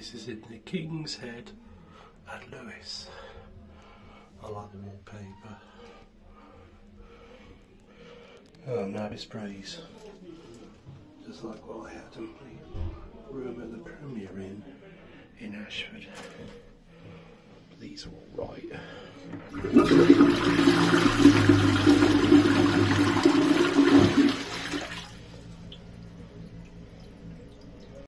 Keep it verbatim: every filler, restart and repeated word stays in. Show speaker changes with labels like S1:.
S1: This is in the King's Head at Lewes. I like the wallpaper. Oh, Nabiz sprays. Just like what I had in the room at the Premier in, in Ashford. These are all right.